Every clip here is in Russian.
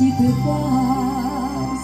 тихий пас.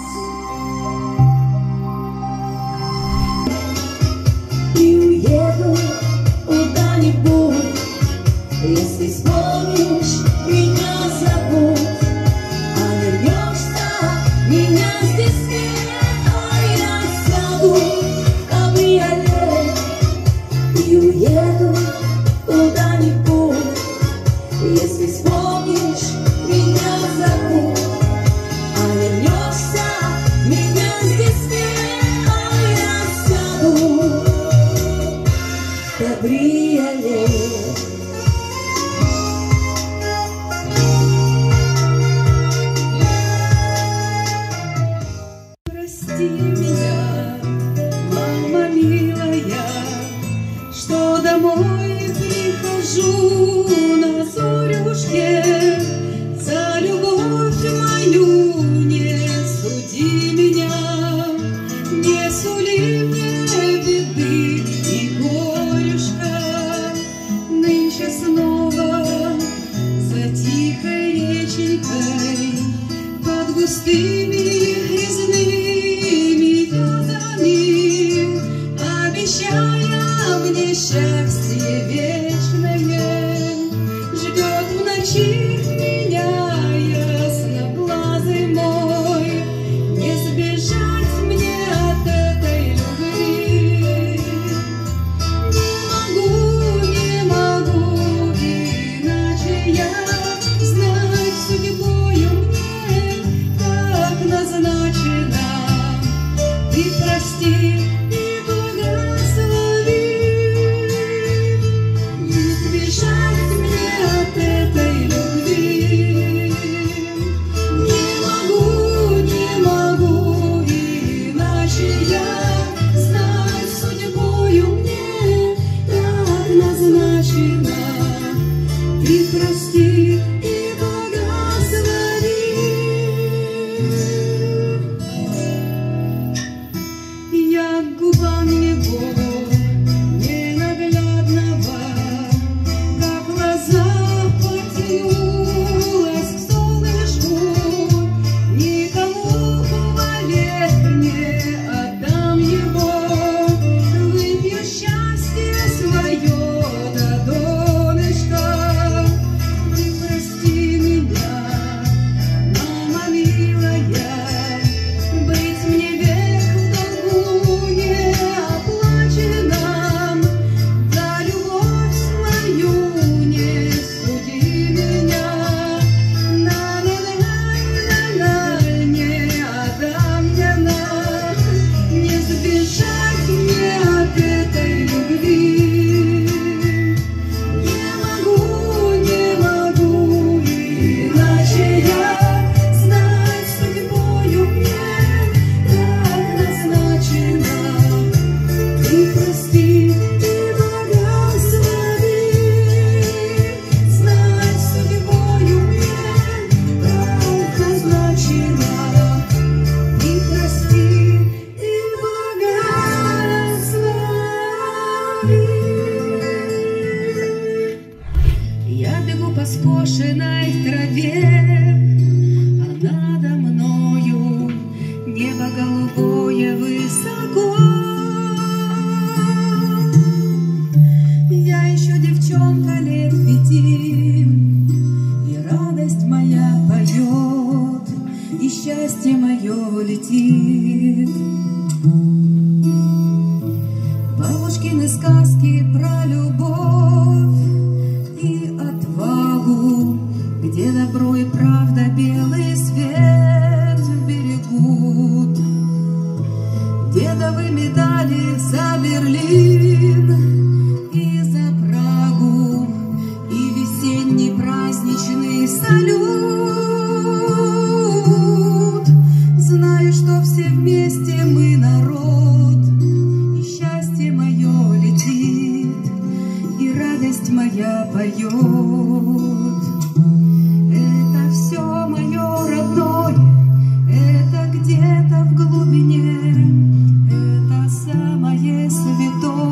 И уеду куда-нибудь, если вспомнишь, меня забудь. А вернешься, меня здесь нет, а я сяду в кабриолет и уеду куда-нибудь, если вспомнишь, меня забудь. А вернешься, меня здесь нет, а я сяду в кабриолет. Прости меня, мама милая, что домой прихожу на зорюшке. За любовь мою не суди меня, не сули мне беды и горюшка. Нынче снова за тихой реченькой под густыми грязными водами, обещая мне счастье вечное, ждет в ночи меня ясноглазый мой. Не сбежать мне от этой любви. Не могу, иначе я знать судьбою мне так назначено. Ты прости и благослови. Не сбежать мне от этой любви. Не могу, иначе я знать судьбою мне так назначено. Ты прости и благослови. Я к губам его ненаглядного, как лоза потянулась к солнышку. Никому вовек не отдам его, выпью счастье свое до донышка. Ты прости меня, мама милая, быть мне век в долгу неоплаченном. За любовь свою не суди меня, не отдам я не сбежать мне от этой любви. Не могу, иначе я знать судьбою мне так назначено. Ты прости и благослови, знать судьбою мне так назначено. Ты прости и благослови. Я бегу по скошенной траве, а надо мною небо голубое высоко. Я еще девчонка лет 5, и радость моя поет, и счастье мое летит. Бабушкины сказки про любовь и отвагу, где добро и правда белый свет берегут. Дедовы медали за Берлин и за Прагу, и весенний праздничный салют. Знаю, что все вместе мы народ, и счастье мое летит, и радость моя поет. Это все мое родное, это где-то в глубине, это самое святое.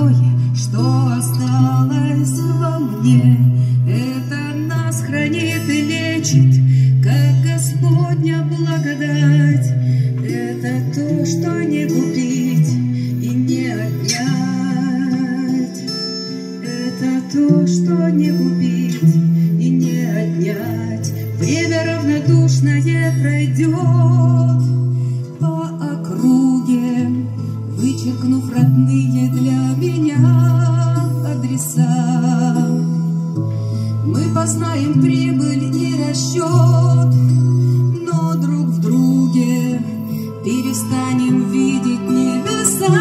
Господня благодать — это то, что не купить и не отнять. Это то, что не купить и не отнять. Время равнодушное пройдет по округе, вычеркнув родные для меня адреса. Мы познаем прибыль и расчет, но друг в друге перестанем видеть небеса.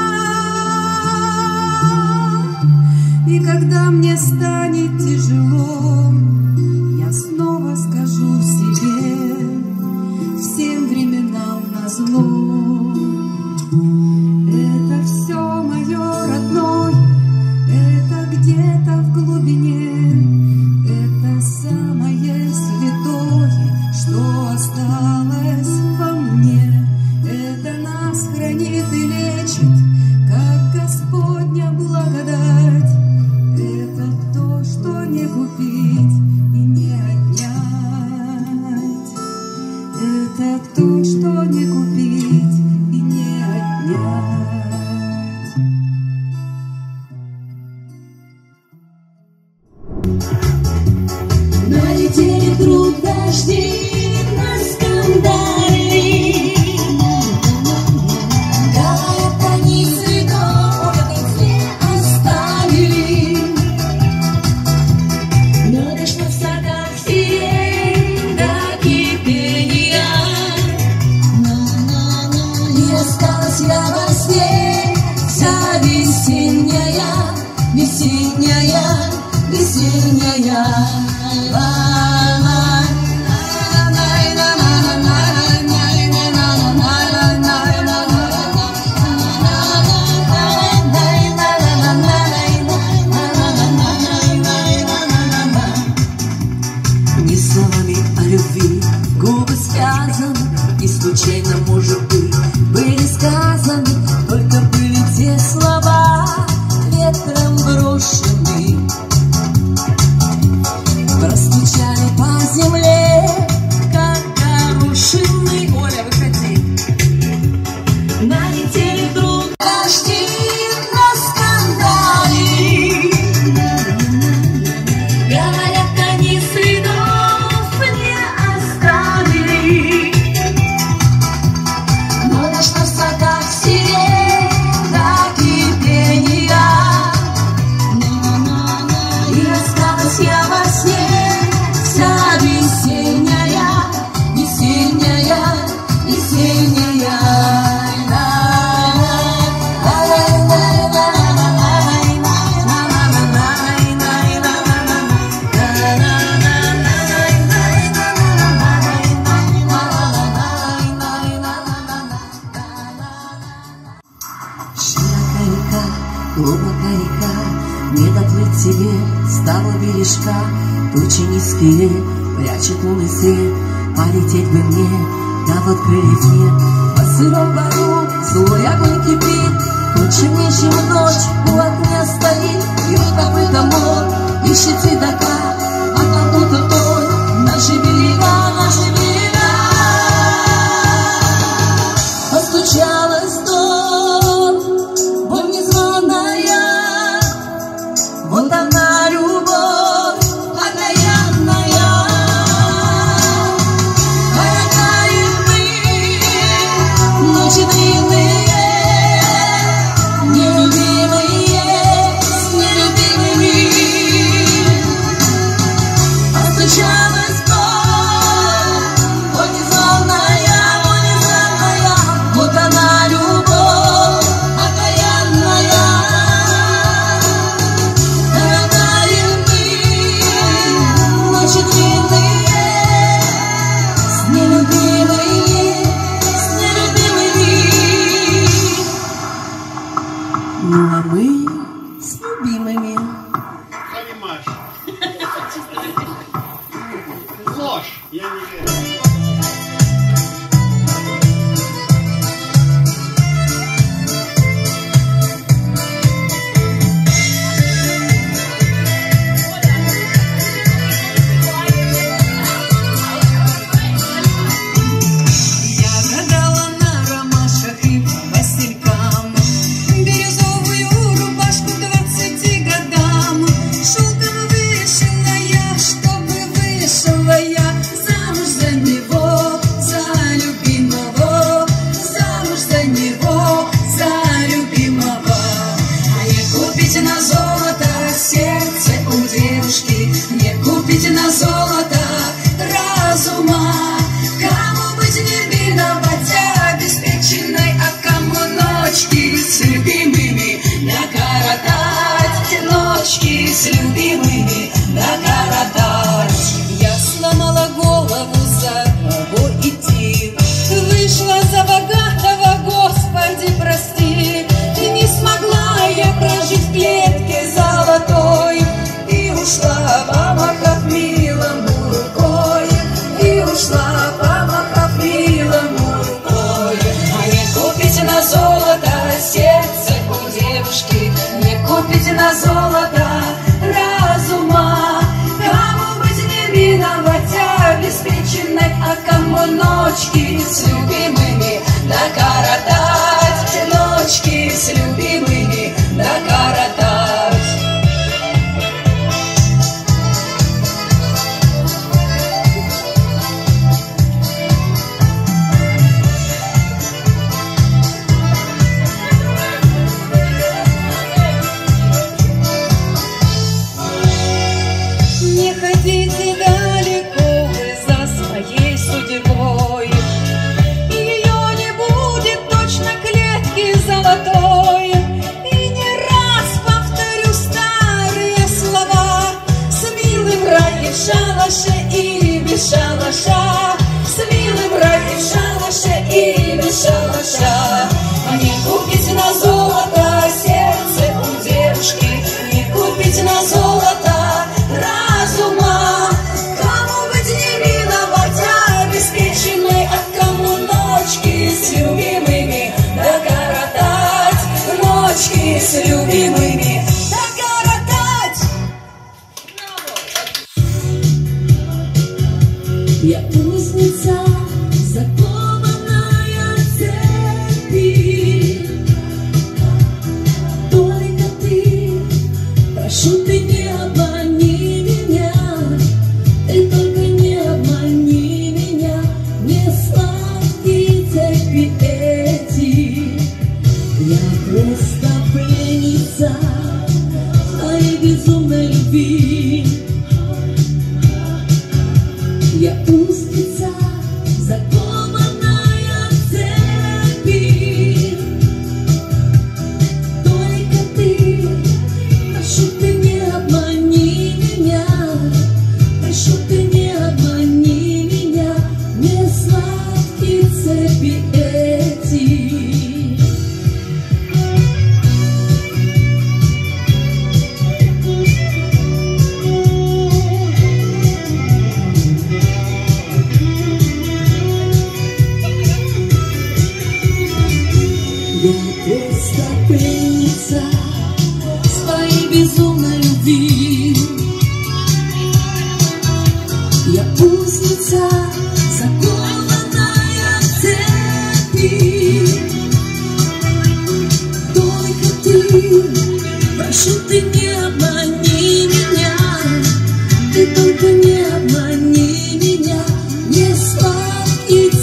И когда мне станет тяжело, я снова скажу себе: всем временам назло. Это все мое родное, это где-то в глубине, это самое святое, что осталось во мне. Это нас хранит и лечит, как Господня благодать. Это то, что не купить и не отнять. Это то, что не купить и не отнять. Налетели вдруг дожди, нас скандали. Говорят, они цветов не оставили. Но дождь в садах сирень до кипения. И осталась я во сне, вся весенняя, весенняя, весенняя. Не словами о любви губы связаны, и случайно, может быть, были сказаны, только были те слова ветром брошены. Простучали по земле, как горошины. Оля, выходи. Налетели вдруг дожди, наскандали. Говорят, они следов не оставили. Но дождь в садах сирень до кипения. И осталась я во сне, вся весенняя, весенняя, весенняя. Широкая река, глубокая река, не доплыть тебе с того бережка. Тучи низкие прячут лунный свет, полететь бы мне, да вот крыльев нет. По сырому бару злой огонь кипит, тучи нищим ночь у огня стоит. И в копыта мор ищет цветока, а там кто-то той наши берега, наши берега. Постучалась в дом, боль незваная, вот она любовь окаянная. Коротаем мы ночи длинные, нелюбимые с нелюбимыми. Постучалась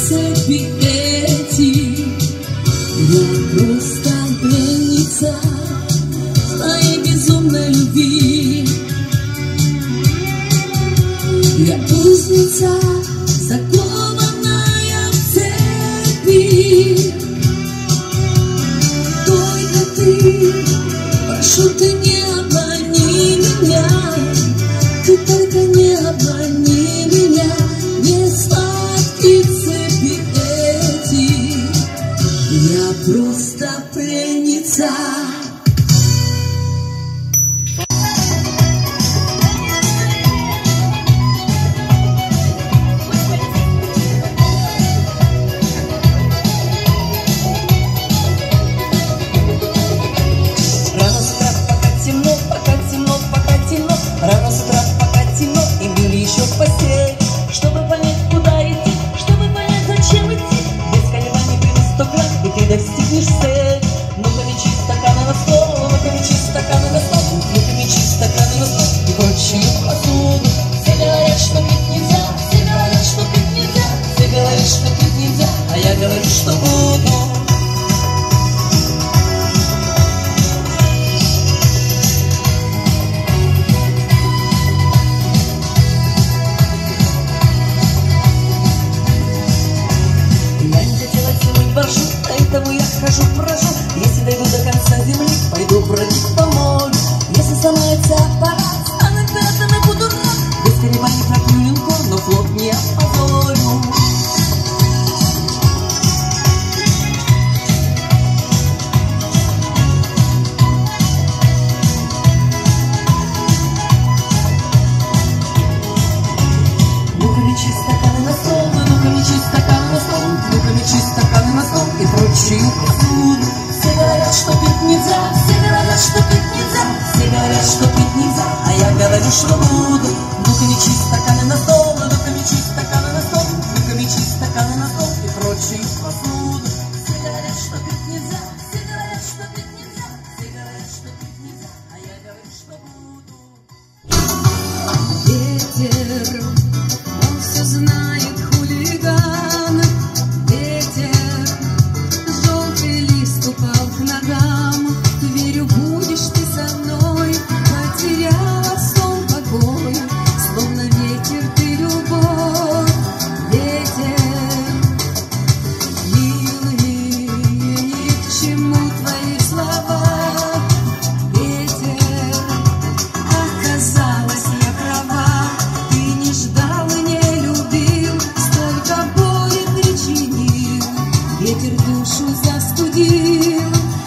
цепи эти. Я просто пленница твоей безумной любви. Я узница, закованная в цепи. Только ты, прошу, ты не обмани меня. Ты только не обмани меня. Не сладкие цепи эти. Я просто пленница. Рано с утра, пока темно, и мы еще в постель. Чтобы понять, куда идти, чтобы понять, зачем идти. Без колебаний приму 100 грамм, и ты достигнешь цель. Ну-ка мечи стаканы на стол, ну-ка мечи стаканы на стол, ну-ка мечи стаканы на стол и прочую посуду. Все говорят, что пить нельзя, все говорят, что пить нельзя, все говорят, что пить нельзя, а я говорю, что буду. Поэтому я хожу, прошу. Если дойду до конца земли, пойду бродить по морю. Если сломается аппарат, стану пятым и буду рад. Без колебаний проплю линкор, но флот не опозорю. Ну-ка мечи стаканы на стол, ну-ка мечи стаканы на стол, ну-ка мечи стаканы на стол и прочую посуду. Все говорят, что пить нельзя, все говорят, что пить нельзя, все говорят, что пить нельзя, а я говорю, что буду. Ну-ка мечи стаканы на стол, ну-ка мечи стаканы на стол, ну-ка мечи стаканы на стол и прочую посуду. Все говорят, что пить нельзя, все говорят, что пить нельзя, все говорят, что пить нельзя, а я говорю, что буду. Ветер, он все знает, хулиган. Ветер, желтый лист упал к ногам. Верю, будешь ты со мной. Потеряла сон, покой, словно ветер ты любовь. Ветер, милый, ни к чему твои слова. Ветер, оказалось, я права. Ты не ждал и не любил, столько боли причинил. Ветер душу застудил.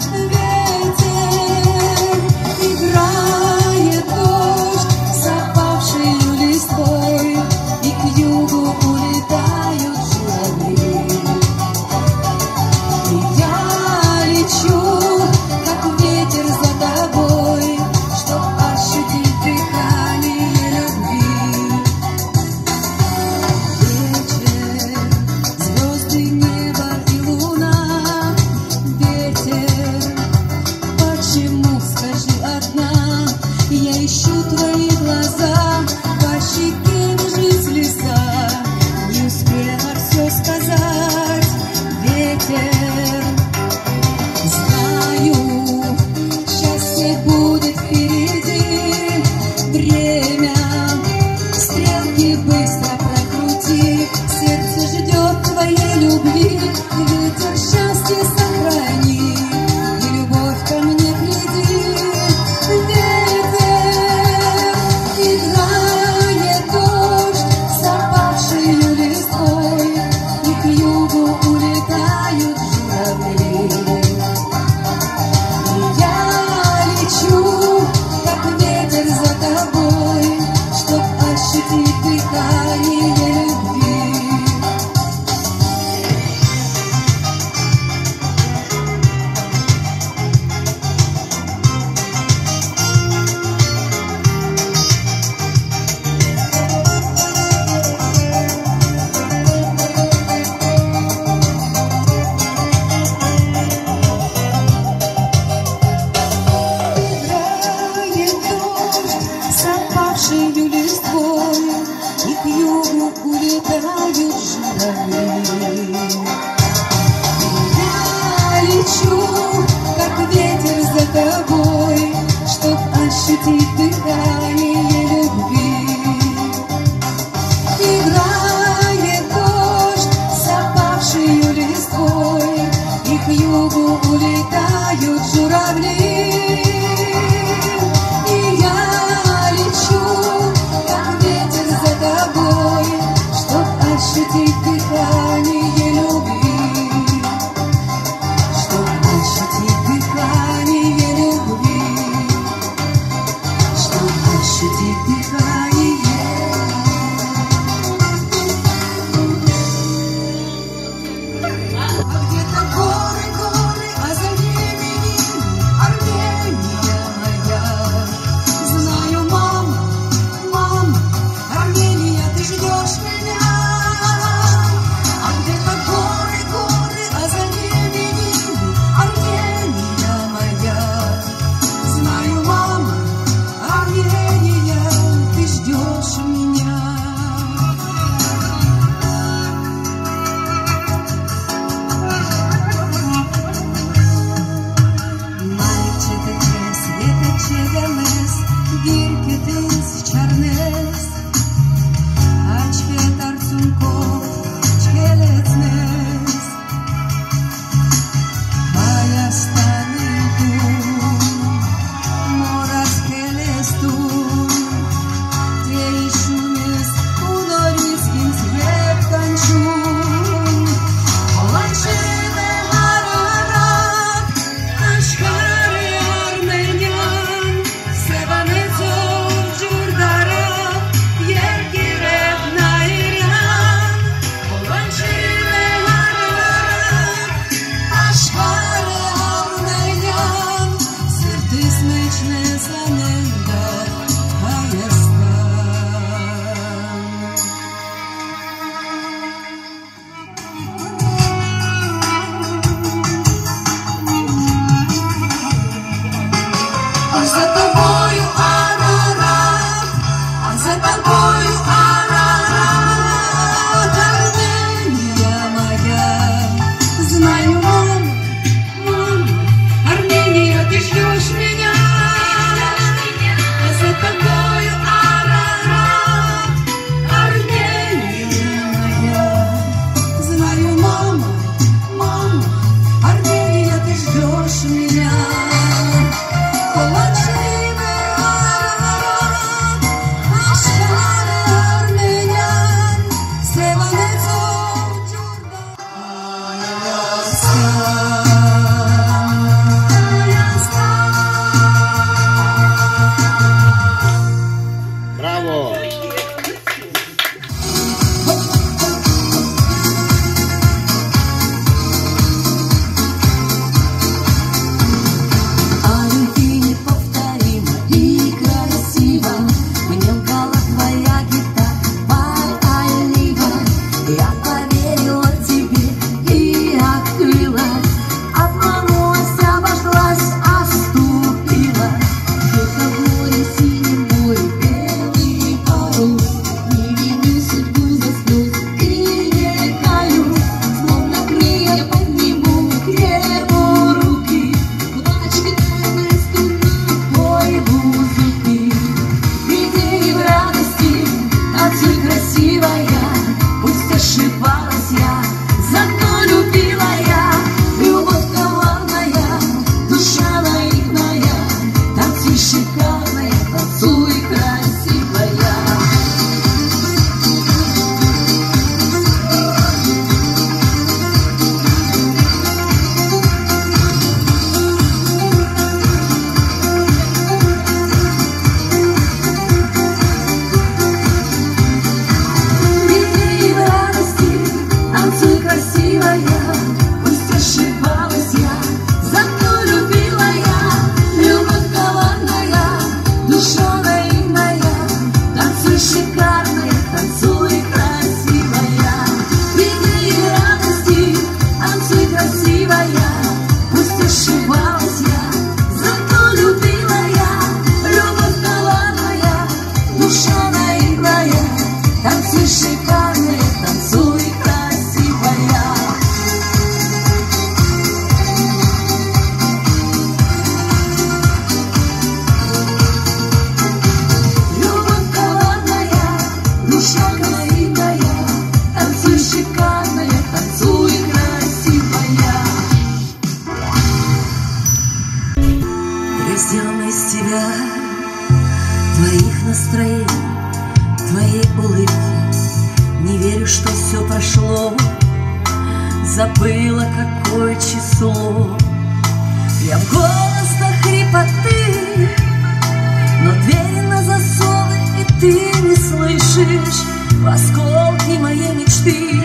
Ветер, играет дождь с опавшей листвой, и к югу улетают журавли. И я лечу, как ветер за тобой, чтоб ощутить дыхание любви. Вечер, звезды, небо и луна. Ветер, Я лечу, как ветер за тобой, чтоб ощутить дыхание любви. Играет дождь с опавшей листвой, и к югу улетают журавли. И я лечу, как ветер за тобой, чтоб ощутить дыхание любви, чтоб ощутить дыхание любви, чтоб ощутить дыхание. А где-то горы, горы, а за ними Армения моя. Знаю, мама, мама, Армения, ты ждешь меня. А где-то горы, горы, а за ними Армения моя. Знаю, мама, Армения, ты ждешь меня. Girkitins čarnes, ačketar sunkov, čkelecnes. Maja stanintum, moras kelestun, teišumis, unoriskin sveptančun. Olančine hararat, aškare armenyan, sevanetzo Giordara, yerkiret nairian. Olančine hararat, aškare armenyan, sirtis mečnes anenda Hayastan. А за тобою Арарат, а за тобою Арарат, Армения моя. Знаю, мама, мама, Армения, ты ждешь меня. А за тобою Арарат, Армения моя. Знаю, мама, мама, Армения, ты ждешь меня. Olančine hararat, aškare armenyan, sevanetzo Браво! О любви неповторимо и красиво мне лгала твоя гитара олива. Я поверила тебе и открылась, обманулась, обошлась, оступила. Где-то в море, синем море, белый парус, не вини судьбу за слез и не каю. Словно крылья подниму к небу руки, плачь, гитарная струна, пой музыки. В беде и в радости танцуй, красивая, пусть ошибалась я, зато любила я. Любовь коварная, душа наивная, танцуй, шикарная, танцуй, красивая. В беде и в радости танцуй, красивая, пусть ошибалась я, зато любила я. Любовь коварная, душа наивная, танцуй, шикарная, танцуй, красивая. В беде и в радости танцуй, красивая, пусть ошибалась я, зато любила я. Любовь коварная, душа наивная, танцуй, шикарная, танцуй, красивая. забыла, какое число. Я в голос до хрипоты, но двери на засовы, и ты не слышишь в осколки моей мечты.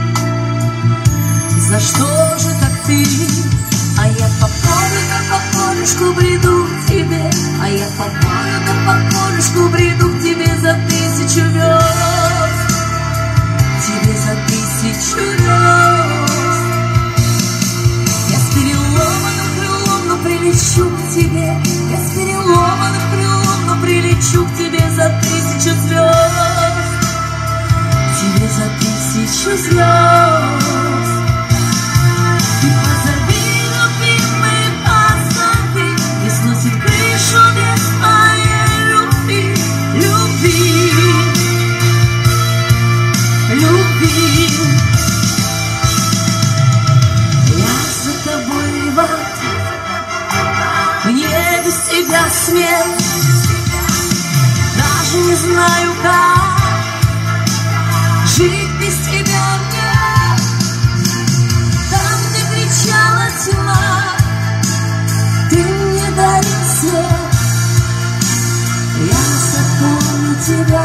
За что же так ты? А я по полю да по полюшку бреду к тебе, а я по полю да по полюшку бреду к тебе за 1000 верст, тебе за 1000 верст. Я с переломанным крылом, но прилечу к тебе, я с переломанным крылом, но прилечу к тебе за 1000 звезд, тебе за 1000 звезд. И позови, любимый, позови, не сносит крышу без моей любви, любви, любви. Я за тобой в ответ, мне без тебя смерть, даже не знаю как жить без тебя мне. Кричала тьма, ты мне дарил свет, я запомню тебя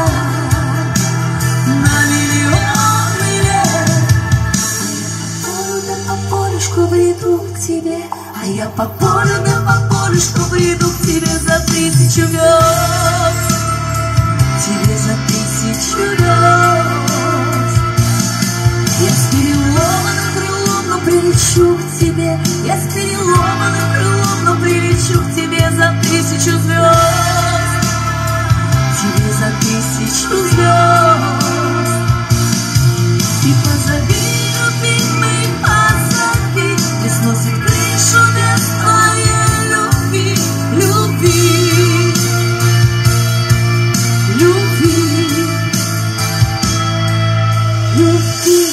на миллионы лет. А я по полюшку бреду к тебе, а я по полю да по полюшку бреду к тебе за 1000 верст, тебе за 1000 верст. Я с переломанным крылом, но прилечу к тебе, я с переломанным крылом, но прилечу к тебе за 1000 звезд, тебе за 1000 звезд. И позови, любимый, позови, не сносит крышу без твоей любви, любви, любви, любви.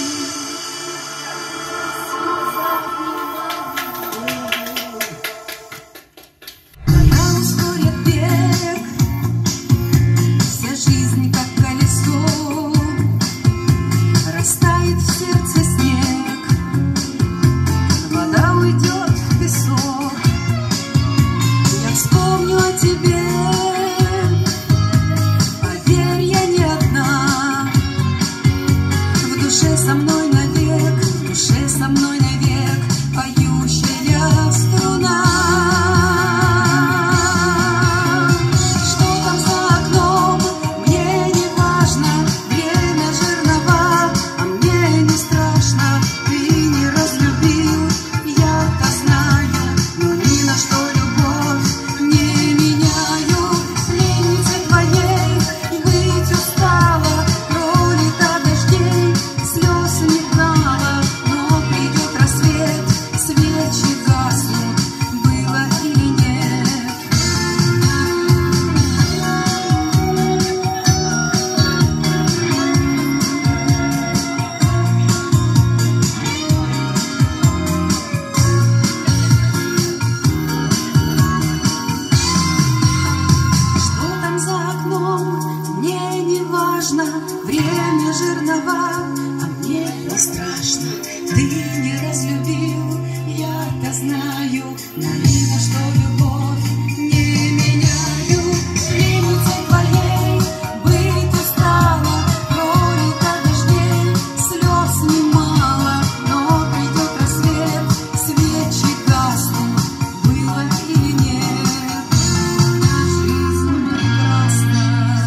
Время жернова, а мне не страшно. Ты не разлюбил, я-то знаю. Наивно, что любовь не меняю. Леницей твоей быть устала, пролито дождей, слез немало. Но придет рассвет, свечи гаснут, было или нет. Жизнь прекрасна.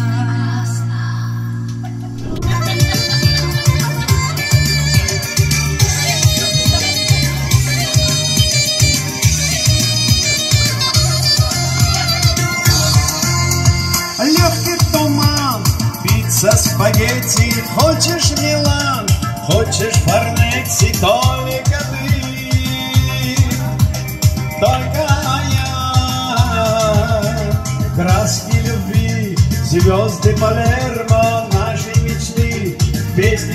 За спагетти хочешь Милан, хочешь Форнетти, только я. Краски любви, звезды Палермо, нашей мечты, песни